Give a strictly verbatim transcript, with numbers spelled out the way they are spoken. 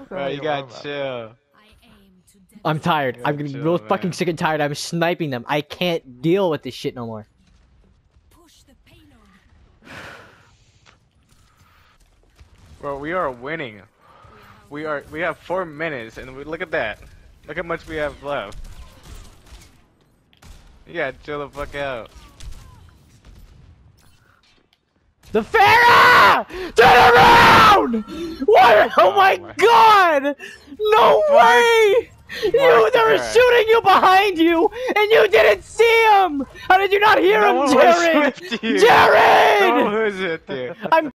Bro, you gotta chill. I'm tired. Yeah, I'm getting chill, real man. fucking sick and tired. I'm sniping them. I can't deal with this shit no more. Bro, we are winning. We are. We have four minutes, and we look at that. Look how much we have left. You gotta chill the fuck out. The Pharah! Turn around! What? Oh, Oh my, my- god! No way! You, Mark they were that. shooting you behind you, and you didn't see him! How did you not hear No him, one was Jared? with you. Jared! No one was with you. I'm